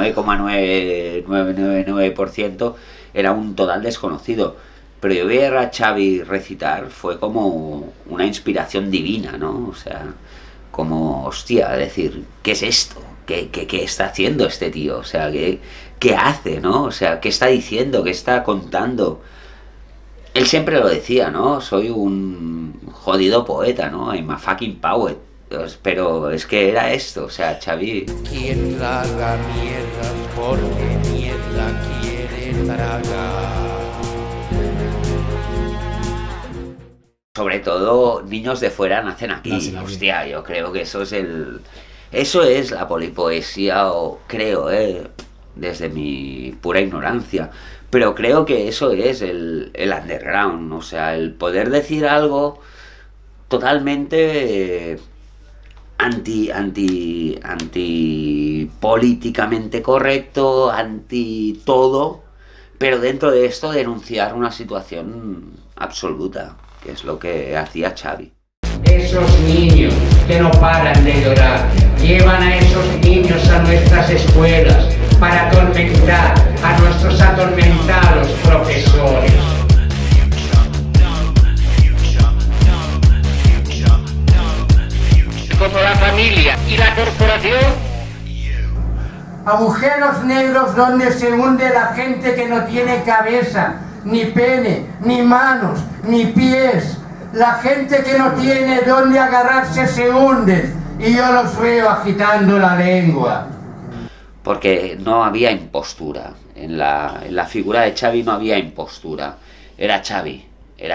99,999%, era un total desconocido. Pero yo ver a Xavi recitar fue como una inspiración divina, ¿no? O sea, como, hostia, decir, ¿qué es esto? ¿Qué está haciendo este tío? O sea, ¿qué hace, no? O sea, ¿qué está diciendo? ¿Qué está contando? Él siempre lo decía, ¿no? Soy un jodido poeta, ¿no? I'm a fucking poet. Pero es que era esto, o sea, Xavi... Quien traga mierdas porque mierda quiere tragar. Sobre todo, niños de fuera nacen aquí. Hostia, yo creo que eso es la polipoesía, o creo, desde mi pura ignorancia. Pero creo que eso es el underground, o sea, el poder decir algo totalmente anti políticamente correcto, anti todo, pero dentro de esto denunciar una situación absoluta, que es lo que hacía Xavi. Esos niños que no paran de llorar, llevan a esos niños a nuestras escuelas para atormentar a nuestros atormentados profesores. Como la familia y la corporación. Agujeros negros donde se hunde la gente que no tiene cabeza, ni pene, ni manos, ni pies. La gente que no tiene donde agarrarse se hunde, y yo los veo agitando la lengua. Porque no había impostura, en la figura de Xavi no había impostura, era Xavi.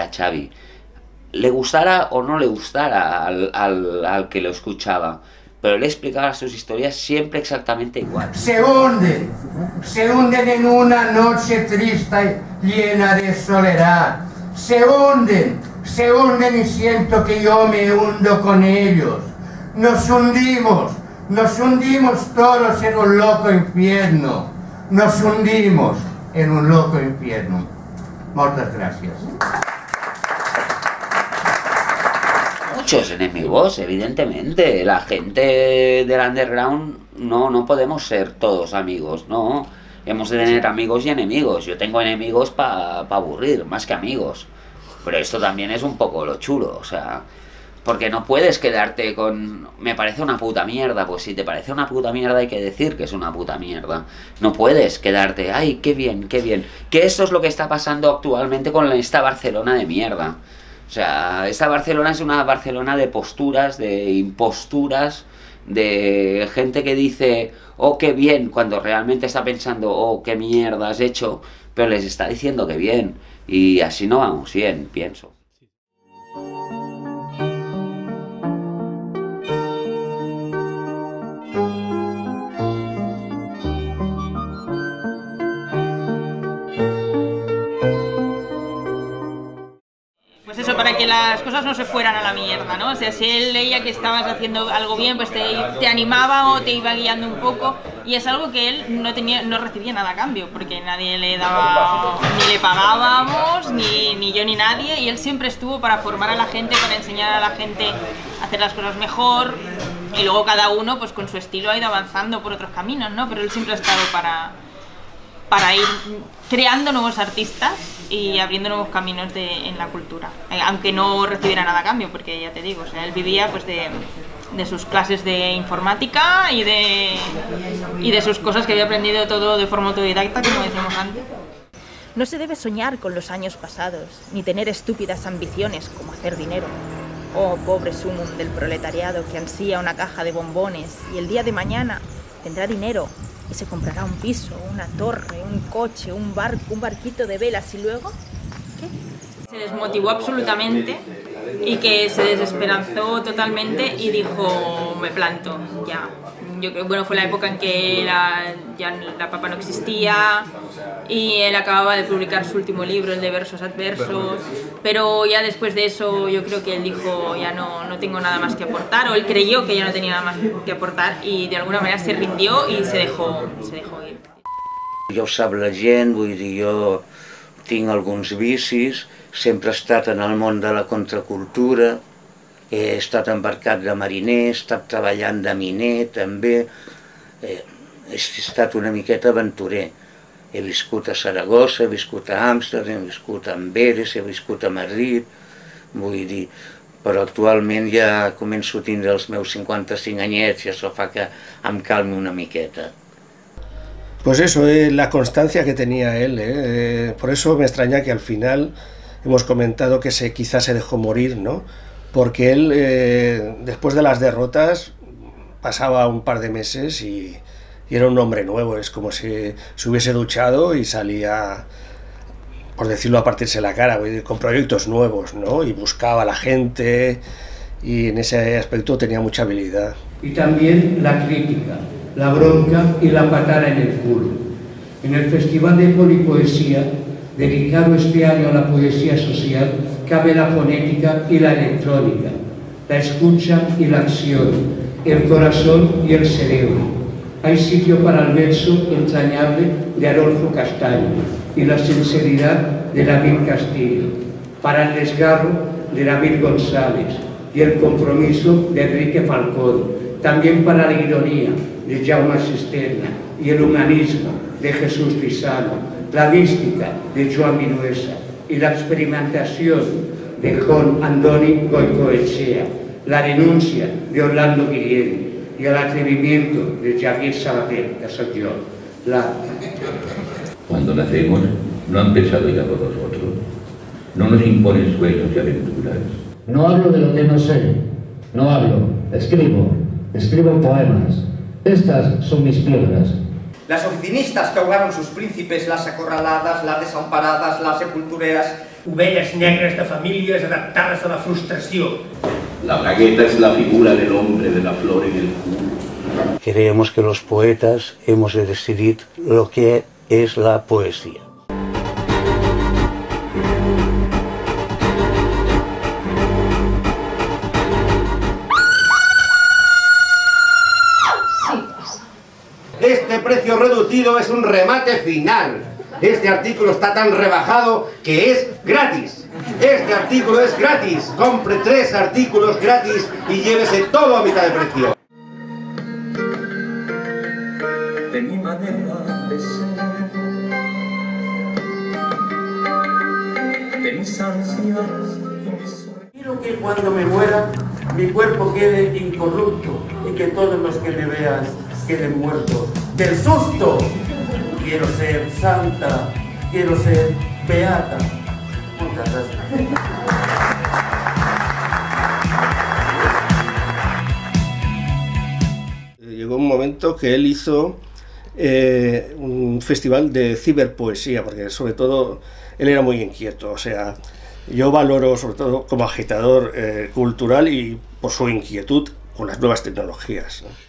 Le gustara o no le gustara al que lo escuchaba, pero él explicaba sus historias siempre exactamente igual. Se hunden en una noche triste llena de soledad. Se hunden y siento que yo me hundo con ellos. Nos hundimos todos en un loco infierno. Nos hundimos en un loco infierno. Muchas gracias. Muchos enemigos, evidentemente. La gente del underground no podemos ser todos amigos, no. Hemos de tener amigos y enemigos. Yo tengo enemigos para aburrir, más que amigos. Pero esto también es un poco lo chulo, o sea... Porque no puedes quedarte con... Me parece una puta mierda. Pues si te parece una puta mierda hay que decir que es una puta mierda. No puedes quedarte... ¡Ay, qué bien, qué bien! Que esto es lo que está pasando actualmente con esta Barcelona de mierda. O sea, esta Barcelona es una Barcelona de posturas, de imposturas, de gente que dice, oh, qué bien, cuando realmente está pensando, oh, qué mierda has hecho, pero les está diciendo que bien. Y así no vamos bien, pienso. Pues eso, para que las cosas no se fueran a la mierda, ¿no? O sea, si él leía que estabas haciendo algo bien, pues te animaba o te iba guiando un poco, y es algo que él no recibía nada a cambio, porque nadie le daba, ni le pagábamos, ni yo ni nadie, y él siempre estuvo para formar a la gente, para enseñar a la gente a hacer las cosas mejor, y luego cada uno, pues con su estilo, ha ido avanzando por otros caminos, ¿no? Pero él siempre ha estado para ir creando nuevos artistas y abriendo nuevos caminos en la cultura, aunque no recibiera nada a cambio, porque ya te digo, o sea, él vivía pues de sus clases de informática y de sus cosas que había aprendido todo de forma autodidacta, como decíamos antes. No se debe soñar con los años pasados, ni tener estúpidas ambiciones como hacer dinero. Oh, pobre sumum del proletariado que ansía una caja de bombones y el día de mañana tendrá dinero y se comprará un piso, una torre, un coche, un barco, un barquito de velas, y luego, ¿qué? Se desmotivó absolutamente y que se desesperanzó totalmente y dijo, me planto, ya, yo creo, bueno, fue la época en que ya la papa no existía y él acababa de publicar su último libro, el de Versos Adversos, pero ya después de eso yo creo que él dijo ya no tengo nada más que aportar, o él creyó que ya no tenía nada más que aportar y de alguna manera se rindió y se dejó ir. Ja ho sap la gent, vull dir, jo tinc alguns vicis, sempre he estat en el món de la contracultura, he estat embarcat de mariner, he estat treballant de miner també, he estat una miqueta aventurer. He viscut a Saragossa, he viscut a Amsterdam, he viscut a Amberes, he viscut a Madrid, vull dir, però actualment ja començo a tindre els meus 55 anyets i això fa que em calmi una miqueta. Pues eso es la constancia que tenía él, por eso me extraña que al final hemos comentado que quizás se dejó morir, ¿no? Porque él, después de las derrotas, pasaba un par de meses y era un hombre nuevo, es como si se hubiese duchado y salía, por decirlo, a partirse la cara, con proyectos nuevos, ¿no? Y buscaba a la gente y en ese aspecto tenía mucha habilidad. Y también la crítica, la bronca y la patada en el culo. En el Festival de Polipoesía, dedicado este año a la poesía social, cabe la fonética y la electrónica, la escucha y la acción, el corazón y el cerebro. Hay sitio para el verso entrañable de Adolfo Castaño y la sinceridad de David Castillo, para el desgarro de David González y el compromiso de Enrique Falcón, también para la ironía de Jaume Cisterna y el humanismo de Jesús Lizano, la mística de Joan Minuesa y la experimentación de Juan Andoni Goicoechea, la renuncia de Orlando Guillén y el atrevimiento de Javier Sabater, que soy yo. Cuando nacemos, no han pensado ya por nosotros, no nos imponen sueños y aventuras. No hablo de lo que no sé, no hablo, escribo poemas. Estas son mis piedras. Las oficinistas que ahogaron sus príncipes, las acorraladas, las desamparadas, las sepultureras. Ovelles negres de famílies adaptades a la frustració. La bragueta es la figura del hombre de la flor en el culo. Creemos que los poetas hemos de decidir lo que es la poesía. Este precio reducido es un remate final. Este artículo está tan rebajado que es gratis. Este artículo es gratis. Compre 3 artículos gratis y llévese todo a mitad de precio. De mi manera de ser, de mis ansias y mis sueños. Quiero que cuando me muera mi cuerpo quede incorrupto y que todos los que me vean queden muertos del susto. Quiero ser santa, quiero ser beata. Muchas gracias. Llegó un momento que él hizo un festival de ciberpoesía, porque sobre todo él era muy inquieto, o sea, yo valoro sobre todo como agitador cultural y por su inquietud con las nuevas tecnologías, ¿no?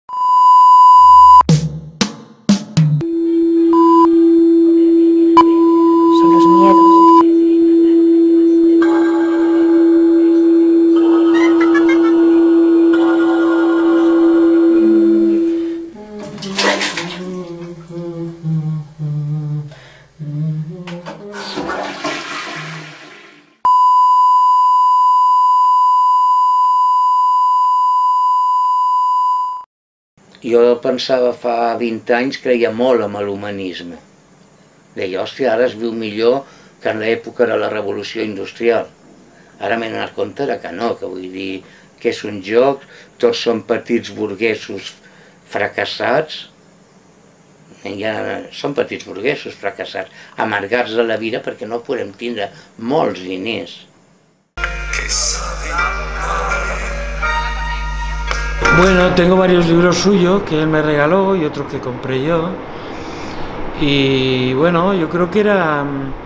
Son los miedos. Jo pensava fa 20 anys, creia molt en l'humanisme. Deia, hòstia, ara es viu millor que en l'època de la revolució industrial. Ara m'he donat compte que no, que vull dir que és un joc, tots són petits burguesos fracassats, són petits burguesos fracassats, amargats de la vida perquè no podem tindre molts diners. Bueno, tengo varios libros suyos que él me regaló y otros que compré yo. Y bueno, yo creo que era...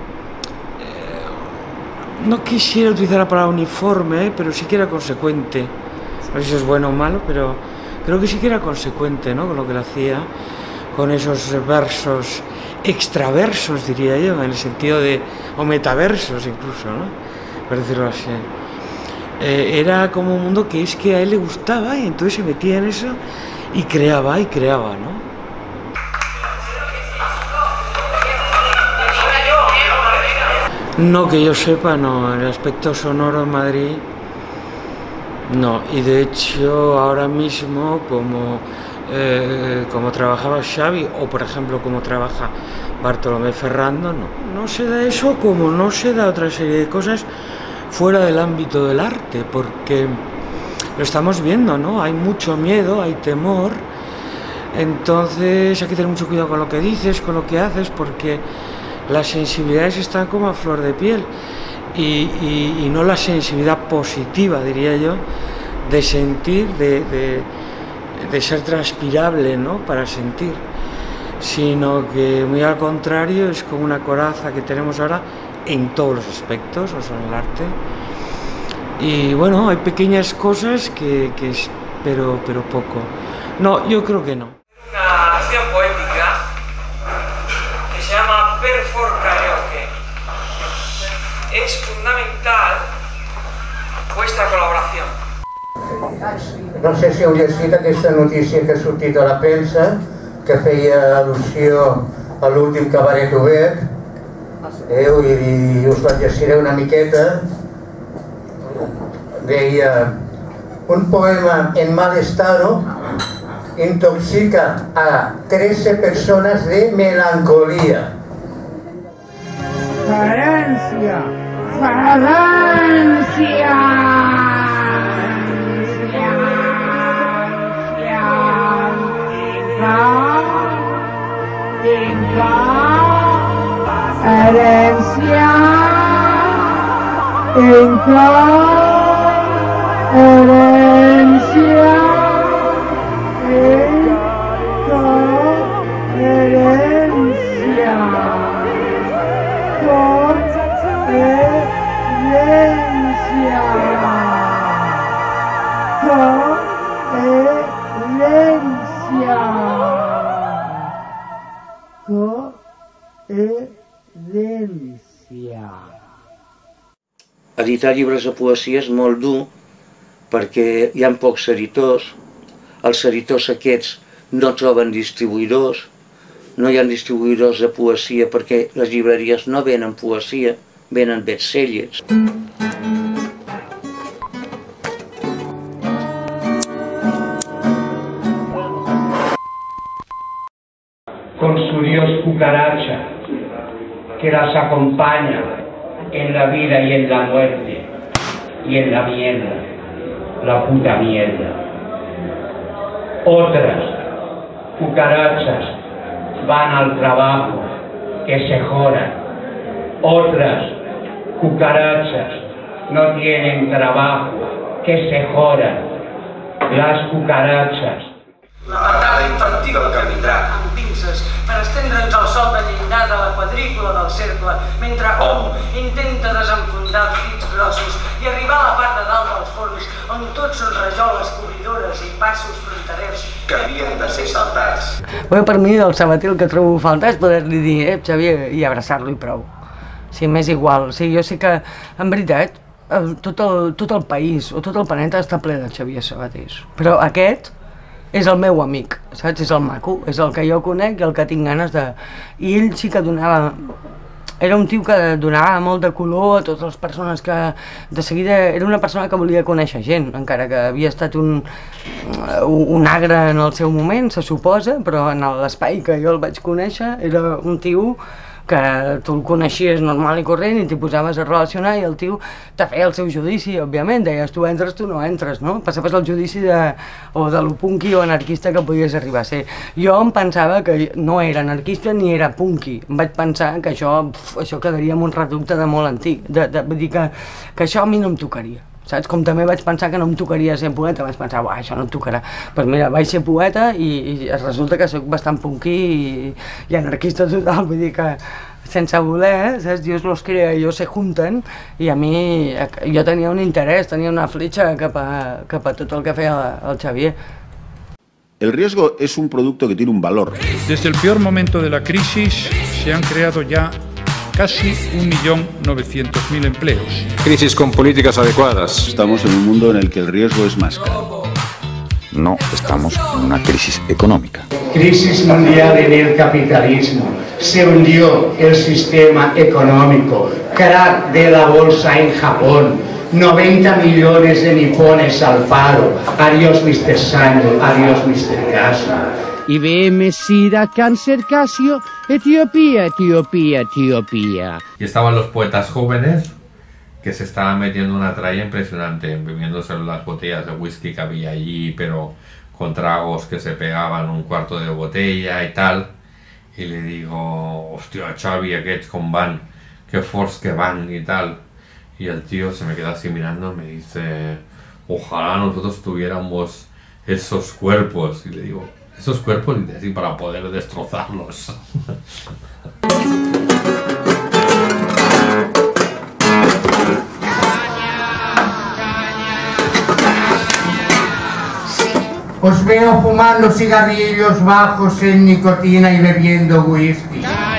no quisiera utilizar la palabra uniforme, pero sí que era consecuente. No sé si es bueno o malo, pero creo que sí que era consecuente, ¿no?, con lo que él hacía, con esos versos extraversos, diría yo, en el sentido de, o metaversos incluso, ¿no?, por decirlo así. Era como un mundo que es que a él le gustaba y entonces se metía en eso y creaba, ¿no? No, que yo sepa, no, en el aspecto sonoro en Madrid, no, y de hecho ahora mismo como trabajaba Xavi, o por ejemplo como trabaja Bartolomé Ferrando, no se da eso, como no se da otra serie de cosas fuera del ámbito del arte, porque lo estamos viendo, ¿no? Hay mucho miedo, hay temor, entonces hay que tener mucho cuidado con lo que dices, con lo que haces, porque las sensibilidades están como a flor de piel y no la sensibilidad positiva, diría yo, de sentir, de ser transpirable, ¿no?, para sentir, sino que muy al contrario es como una coraza que tenemos ahora en todos los aspectos, o sea, en el arte. Y bueno, hay pequeñas cosas pero poco. No, yo creo que no. Una acción poética que se llama Perfor Karaoke. Es fundamental vuestra colaboración. No sé si heu llegit aquesta notícia que ha sortit a la premsa, que feia al·lusió a l'últim cabaret obert, i us la llegiré una miqueta. Deia: un poema en mal estado intoxica a 13 personas de melancolía. Francia, Francia. Herencia, Editar llibres de poesia és molt dur perquè hi ha pocs editors, els editors aquests no troben distribuïdors, no hi ha distribuïdors de poesia perquè les llibreries no venen poesia, venen bestsellers. Con su Dios cucaracha, que las acompaña en la vida y en la muerte, y en la mierda, la puta mierda. Otras cucarachas van al trabajo, que se jodan. Otras cucarachas no tienen trabajo, que se jodan. Las cucarachas. La patada infantil que vindrà amb pinces per estendre'ns al sol de llindar de la quadrícula del cercle, mentre hom intenta desenfundar els dits grossos i arribar a la part de dalt dels forns, on tots són rajoles, corridores i passos fronterers que havien de ser saltats. Bé, per mi, el Sabater el que trobo a faltar és poder-li dir, Xavier, i abraçar-lo i prou. Sí, m'és igual. Sí, jo sé que, en veritat, tot el país o tot el planeta està ple de Xavier Sabaters, però aquest és el meu amic, saps? És el maco, és el que jo conec i el que tinc ganes de... I ell sí que donava... Era un tio que donava molt de color a totes les persones que... De seguida era una persona que volia conèixer gent, encara que havia estat un agre en el seu moment, se suposa, però en l'espai que jo el vaig conèixer era un tio que tu el coneixies normal i corrent i t'hi posaves a relacionar i el tio te feia el seu judici, òbviament, deies tu entres, tu no entres, no? Passaves el judici de lo punky o anarquista que podies arribar a ser. Jo em pensava que no era anarquista ni era punky, em vaig pensar que això quedaria en un reducte de molt antic, vull dir que això a mi no em tocaria. Saps? Com també vaig pensar que no em tocaria ser poeta, vaig pensar, això no em tocarà. Però mira, vaig ser poeta i resulta que soc bastant punky i anarquista total, vull dir que sense voler, saps? Dios los crea i ellos se junten, i a mi, jo tenia un interès, tenia una fletxa cap a tot el que feia el Xavier. El riesgo es un producto que tiene un valor. Desde el peor momento de la crisis se han creado ya casi 1.900.000 empleos. Crisis con políticas adecuadas. Estamos en un mundo en el que el riesgo es más caro. No estamos en una crisis económica. Crisis mundial en el capitalismo. Se hundió el sistema económico. Crack de la bolsa en Japón. 90 millones de nipones al paro. Adiós, Mr. Sanyo. Adiós, Mr. Casio. IBM, SIDA, cáncer, Casio, Etiopía, Etiopía, Etiopía. Y estaban los poetas jóvenes que se estaban metiendo una tralla impresionante, bebiéndose las botellas de whisky que había allí, pero con tragos que se pegaban un cuarto de botella y tal. Y le digo, hostia, Xavi, aquests com van, qué forts que van y tal. Y el tío se me queda así mirando y me dice, ojalá nosotros tuviéramos esos cuerpos. Y le digo, esos cuerpos, y así para poder destrozarlos. Os veo fumando cigarrillos bajos en nicotina y bebiendo whisky.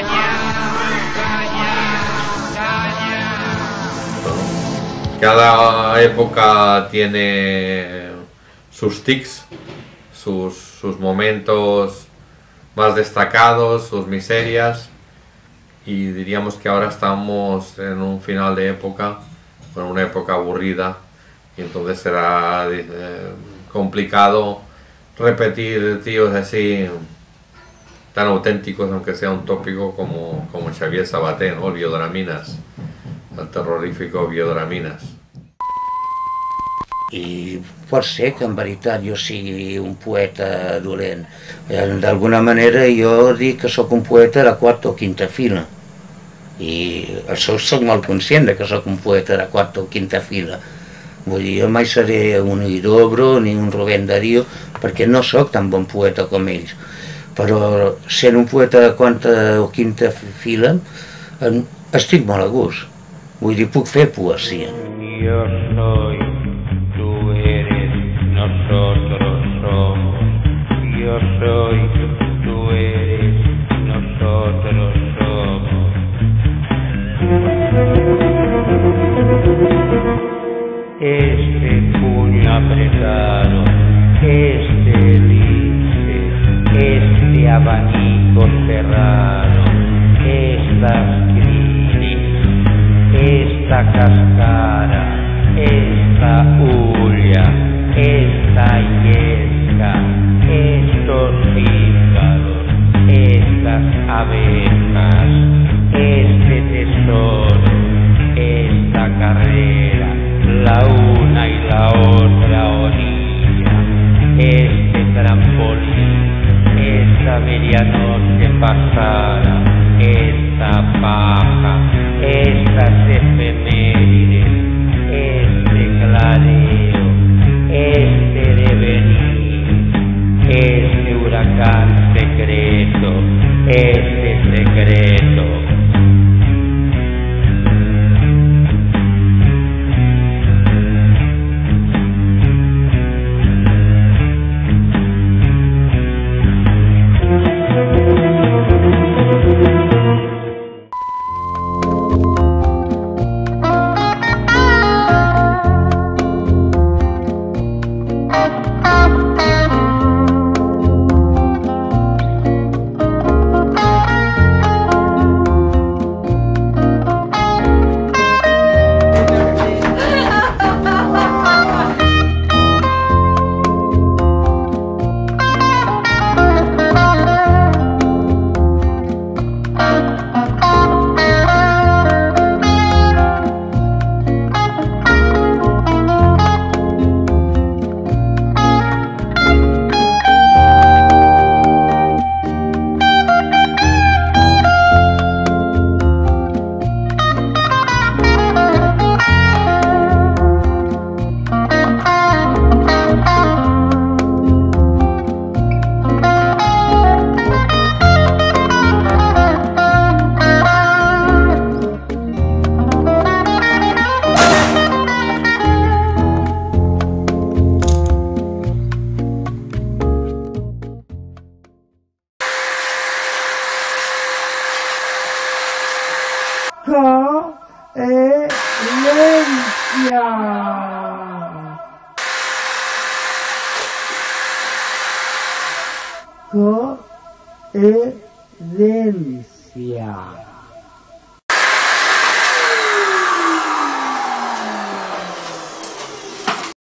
Cada época tiene sus tics, sus momentos más destacados, sus miserias, y diríamos que ahora estamos en un final de época, en una época aburrida, y entonces será complicado repetir tíos así tan auténticos, aunque sea un tópico como Xavier Sabaté, ¿no? El Biodraminas, el terrorífico Biodraminas. I pot ser que en veritat jo sigui un poeta dolent. D'alguna manera jo dic que sóc un poeta de quarta o quinta fila. I això sóc molt conscient que sóc un poeta de quarta o quinta fila. Vull dir, jo mai seré un Huidobro ni un Rubén Darío, perquè no sóc tan bon poeta com ells. Però sent un poeta de quarta o quinta fila, estic molt a gust. Vull dir, puc fer poesia. Yo soy, tú eres, nosotros somos. Yo soy, tú eres, nosotros somos. Este puño apretado, este elipse, este abanico cerrado, estas crisis, esta cascara, esta hulla, esta yesca, estos hígados, estas abejas, este tesoro, esta carrera, la una y la otra orilla, este trampolín, esta medianoche pasada, esta paja, estas efemérides, este clareo, este devenir, este huracán secreto, este secreto. Coherencia.